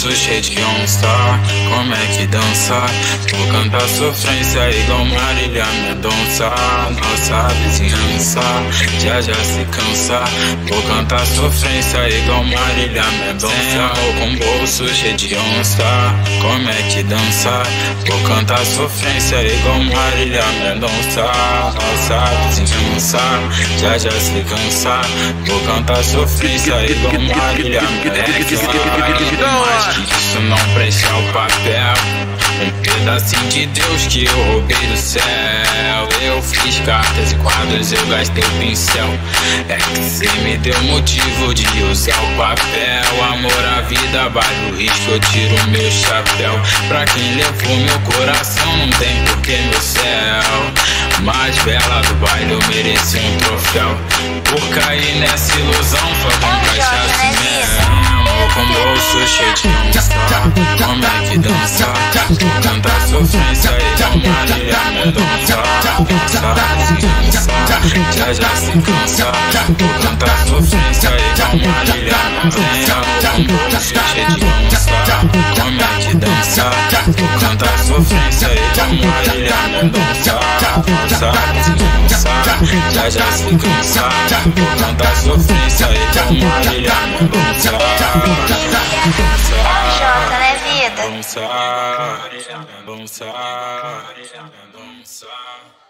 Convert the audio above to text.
bolso cheio de onça. Como é que dança? Vou cantar sofrência igual Marília Mendonça. Nossa vizinhança já se cansa. Vou cantar sofrência igual Marília Mendonça. Amor com bolso cheio de onça. Como é que dança? Vou cantar sofrência igual Marília Mendonça. Nossa vizinhança já se cansa. Vou cantar sofrência igual Marília Mendonça. Mais que isso não presta o papel. Um pedacinho de Deus que eu roubei do céu. Eu fiz cartas e quadros, eu gastei o pincel. É que cê me deu motivo de usar o papel. Amor à vida, vale o risco, eu tiro meu chapéu. Pra quem levou meu coração, não tem porquê meu céu. Mais bela do baile, eu mereci um troféu. Por cair nessa ilusão, só com cachaça e mel. Com bolso cheio de onça. Como é que dança? Vou cantar sofrência igual Marília Mendonça. Nossa vizinhança já se cansa. Vou cantar sofrência igual Marília Mendonça. Com bolso cheio de onça. Como é que dança? Vou cantar sofrência igual Marília Mendonça. Nossa vizinhança já se cansa. Vou cantar sofrência igual Marília Mendonça. Jota, né, vida? Vamos